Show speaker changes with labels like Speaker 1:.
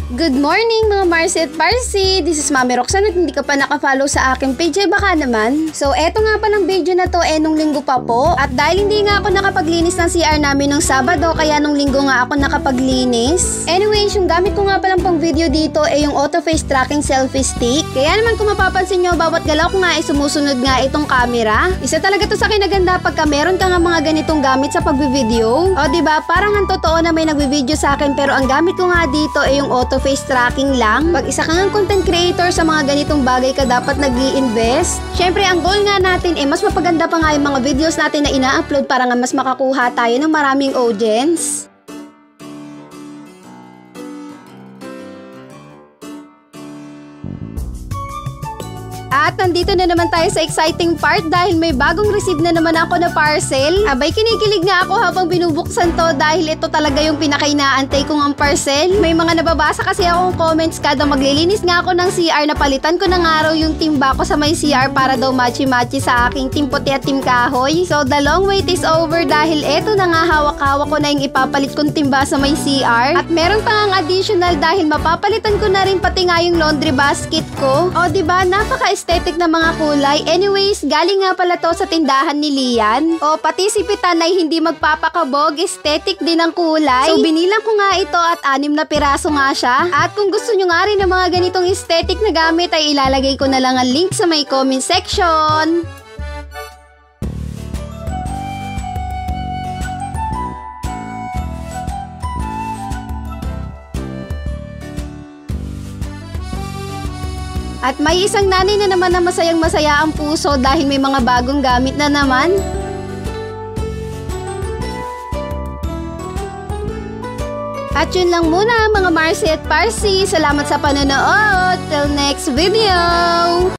Speaker 1: Good morning mga Marcy at Parsi! This is Mami Roxanne at hindi ka pa nakafollow sa aking page ay baka naman. So eto nga palang video na to nung linggo pa po. At dahil hindi nga ako nakapaglinis ng CR namin nung Sabado kaya nung linggo nga ako nakapaglinis. Anyways, yung gamit ko nga palang pang video dito yung auto face tracking selfie stick. Kaya naman kung mapapansin nyo, bawat galaw ko nga sumusunod nga itong camera. Isa talaga to sa kinaganda pagka meron ka nga mga ganitong gamit sa pagbi-video. O diba, parang ang totoo na may nagbi-video sa akin pero ang gamit ko nga dito yung auto face tracking lang. Pag isa kang content creator sa mga ganitong bagay ka dapat nag-i-invest. Syempre ang goal nga natin mas mapaganda pa nga yung mga videos natin na ina-upload para nga mas makakuha tayo ng maraming audience. At nandito na naman tayo sa exciting part dahil may bagong receive na naman ako na parcel. Abay, kinikilig nga ako habang binubuksan to dahil ito talaga yung pinaka-inaantay kong ang parcel. May mga nababasa kasi akong comments kada maglilinis nga ako ng CR na palitan ko ng araw yung timba ko sa may CR para daw matchy-matchy sa aking team puti at team kahoy. So the long wait is over dahil eto na nga hawak-hawak ko na yung ipapalit kong timba sa may CR. At meron pa nga additional dahil mapapalitan ko na rin pati nga yung laundry basket ko. O diba, napaka-aesthetic na mga kulay. Anyways, galing nga pala to sa tindahan ni Lian. O pati si Pitan ay hindi magpapakabog, aesthetic din ang kulay. So binilang ko nga ito at 6 na piraso nga siya. At kung gusto nyo nga rin ng mga ganitong aesthetic na gamit ay ilalagay ko na lang ang link sa may comment section. At may isang nanay na naman na masayang-masaya ang puso dahil may mga bagong gamit na naman. At yun lang muna mga Marcy at Parsi. Salamat sa panonood. Till next video!